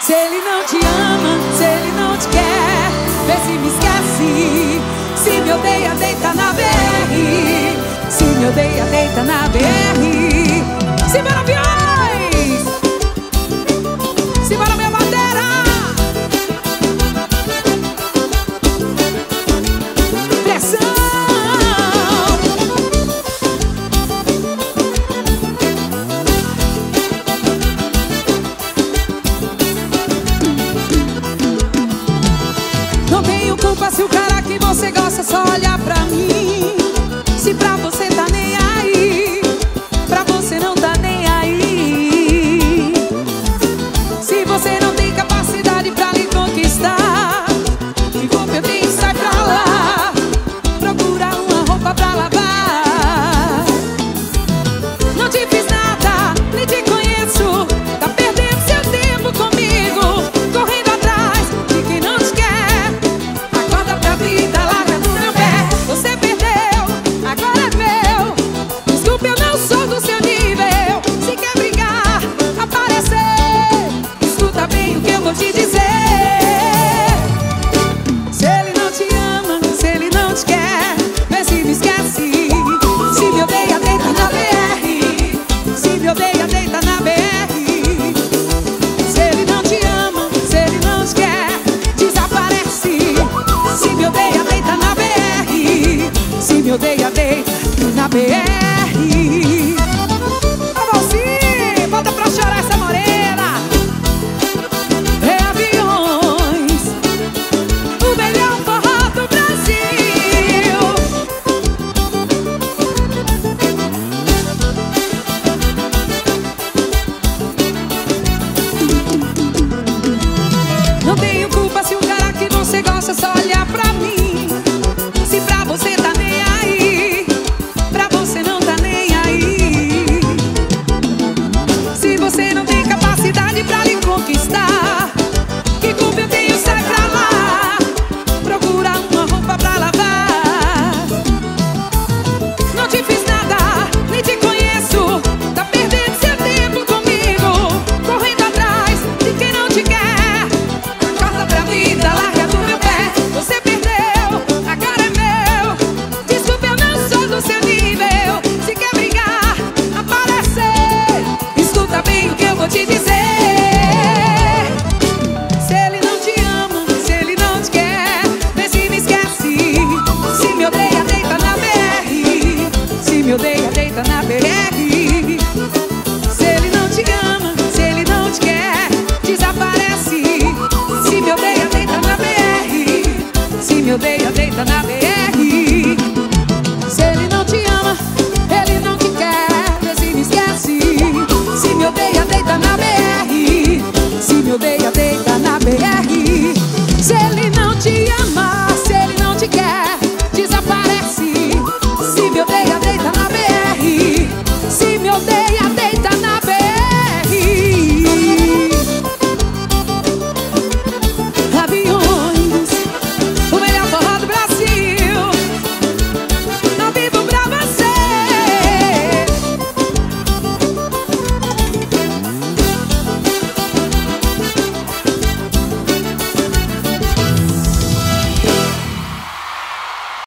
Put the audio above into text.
Se ele não te ama, se ele não te quer, vê se me esquece. Se me odeia, deita na BR. Se me odeia, deita na BR. Simbora, aviões! Simbora, minha bandeira! Pressão! Não tenho culpa se o cara que você gosta só olhar pra mim. Se pra você tá nem aí, pra você não tá nem aí. Se você não tem capacidade pra lhe conquistar, que culpa eu tenho, sai pra lá. Procura uma roupa pra lavar. Não te fiz nada, nem te conheço. Tá perdendo seu tempo comigo, correndo atrás de quem não te quer. Acorda pra vida, larga do meu pé. Você perdeu, agora é meu. Desculpa, eu não sou do seu nível. Se quer brigar, aparecer. Escuta bem o que eu vou te dizer. Se ele não te ama, se ele não te quer, vê se me esquece. Se me odeia, deita na BR. Se me odeia, deita na BR. Se ele não te ama, se ele não te quer, desaparece. Se me odeia, deita na BR. Se me odeia, deita na BR. Vamos sim, bota pra chorar essa morena. É aviões, o melhor forró do Brasil. Não tenho culpa se o cara que você gosta só olhar pra mim. Se pra você tá nem aí, pra você não tá nem aí. Se você não tem